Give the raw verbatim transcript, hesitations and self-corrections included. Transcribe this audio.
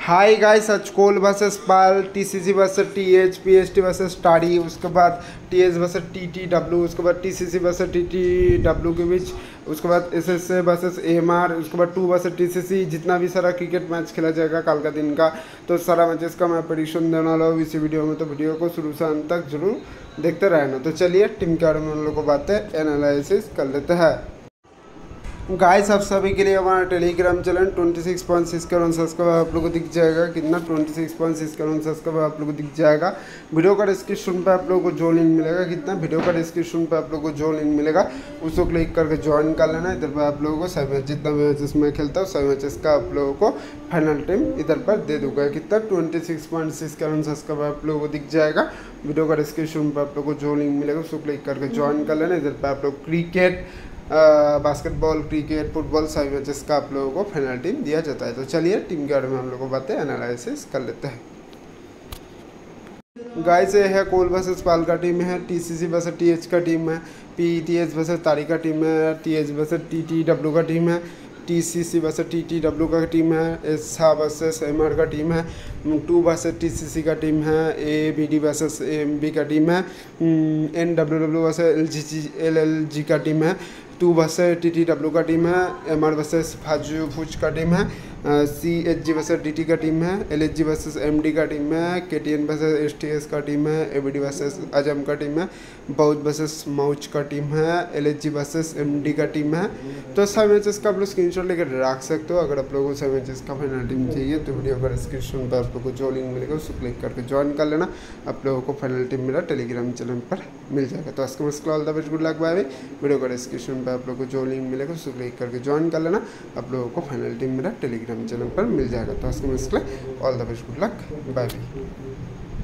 हाय guys, आज kol versus pal, TCC versus TH, PST versus टाडी, उसके बाद टीएस वर्सेस टीटीडब्ल्यू, उसके बाद टीसीसी वर्सेस टीटीडब्ल्यू के बीच, उसके बाद एसएसए वर्सेस एएमआर, उसके बाद टू वर्सेस टीसीसी। जितना भी सारा क्रिकेट मैच खेला जाएगा कल का दिन का, तो सारा मैचेस का मैं प्रेडिक्शन देने वाला हूँ इसी वीडियो में। तो वीडियो को शुरू से अंत तक जरूर देखते रहना। तो चलिए टीम के बारे में हम लोग को बातें एनालिसिस कर लेते हैं। गाइस, आप सभी के लिए हमारा टेलीग्राम चैनल छब्बीस पॉइंट सिक्स करोड़ सब्सक्राइबर आप लोगों को दिख जाएगा। कितना? छब्बीस पॉइंट सिक्स करोड़ सब्सक्राइबर आप लोगों को दिख जाएगा। वीडियो का डिस्क्रिप्शन पे आप लोगों को जो लिंक मिलेगा, कितना वीडियो का डिस्क्रिप्शन पे आप लोगों को जो लिंक मिलेगा उसको क्लिक करके ज्वाइन कर लेना। इधर पर आप लोगों को सभी मैच, जितना मैचेस मैं खेलता हूँ सभी मैचेस का आप लोगों को फाइनल टीम इधर पर दे दूंगा। कितना? छब्बीस पॉइंट सिक्स करोड़ सब्सक्राइबर आप लोगों को दिख जाएगा। वीडियो का डिस्क्रिप्शन पर आप लोगों को जो लिंक मिलेगा उसको क्लिक करके ज्वाइन कर लेना। इधर पर आप लोग क्रिकेट, बास्केटबॉल, क्रिकेट, फुटबॉल सभी मैचेस का आप लोगों को फाइनल टीम दिया जाता है। तो चलिए टीम के बारे में हम लोग को बातें एनालिसिस कर लेते हैं। गाइस, ये है कोल वर्सेस पाल का टीम है, टीसीसी वर्सेस टीएच का टीम है, पीटीएच वर्सेस तारी का टीम है, टीएच वर्सेस टीटीडब्ल्यू का टीम है, टीसीसी वर्सेस टीटीडब्ल्यू का टीम है, एसहा वर्सेस एमआर का टीम है, टू वर्सेस टीसीसी का टीम है, एबीडी वर्सेस एमबी का टीम है, एनडब्ल्यूडब्ल्यू वर्सेस एलजीजी एलएलजी का टीम है, टू वर्सेस टीटीडब्ल्यू का टीम है, एमआर वर्सेस फाजू फूज का टीम है, C H G versus D T का टीम है, L H G versus M D का टीम है, K T N versus S T S का टीम है, ए बी डी वर्सेस अजम का टीम है, बौद्ध वर्सेस मौज का टीम है, L H G versus M D का टीम है। तो सब मैचेस का आप लोग स्क्रीन शॉट लेकर रख सकते हो। अगर आप लोगों को सब मैचेस का फाइनल टीम चाहिए तो वीडियो का डिस्क्रिप्शन पर आप लोग को जो लिंक मिलेगा उसको क्लिक करके ज्वाइन कर लेना। आप लोगों को फाइनल टीम मेरा टेलीग्राम चैनल पर मिल जाएगा। तो आज के all the best, good luck, bye bye. Video का डिस्क्रिप्शन पर आप लोग को जो लिंक मिलेगा उसको क्लिक करके ज्वाइन कर लेना। आप लोगों को फाइनल टीम मेरा टेलीग्राम चैनल पर मिल जाएगा। तो आज के all the best, good luck, bye bye.